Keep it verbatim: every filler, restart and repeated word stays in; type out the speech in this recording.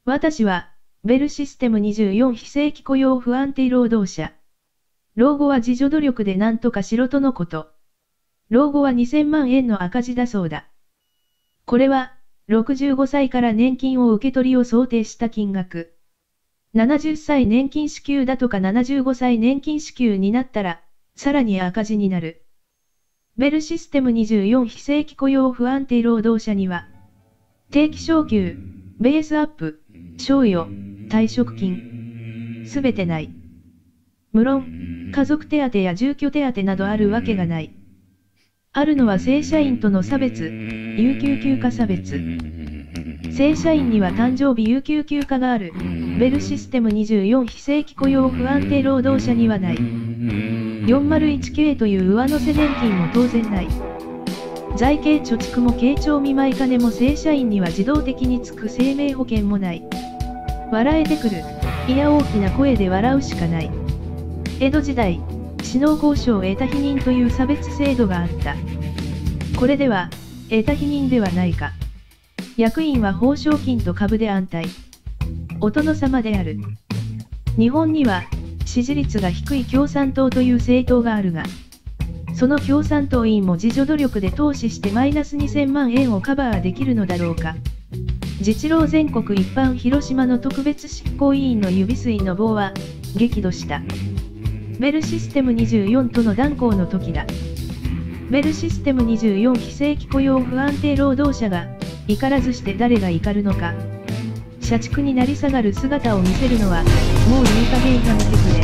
私は、ベルシステムにじゅうよん非正規雇用不安定労働者。老後は自助努力でなんとかしろとのこと。老後はにせんまんえんの赤字だそうだ。これは、ろくじゅうごさいから年金を受け取りを想定した金額。ななじゅっさい年金支給だとかななじゅうごさい年金支給になったら、さらに赤字になる。ベルシステムにじゅうよん非正規雇用不安定労働者には、定期昇給、ベースアップ、賞与、退職金、すべてない。無論、家族手当や住居手当などあるわけがない。あるのは正社員との差別、有給休暇差別。正社員には誕生日有給休暇がある。ベルシステムにじゅうよん非正規雇用不安定労働者にはない。よんまるいちケー という上乗せ年金も当然ない。財形貯蓄も慶長見舞い金も正社員には自動的につく生命保険もない。笑えてくる。いや大きな声で笑うしかない。江戸時代、士農工商得た否認という差別制度があった。これでは、得た否認ではないか。役員は報奨金と株で安泰。お殿様である。日本には、支持率が低い共産党という政党があるが、その共産党員も自助努力で投資してマイナスにせんまんえんをカバーできるのだろうか。実労全国一般広島の特別執行委員の指水の棒は、激怒した。ベルシステムにじゅうよんとの断交の時だ。ベルシステムにじゅうよん非正規雇用不安定労働者が、怒らずして誰が怒るのか。社畜になり下がる姿を見せるのは、もういい加減やめてくれ。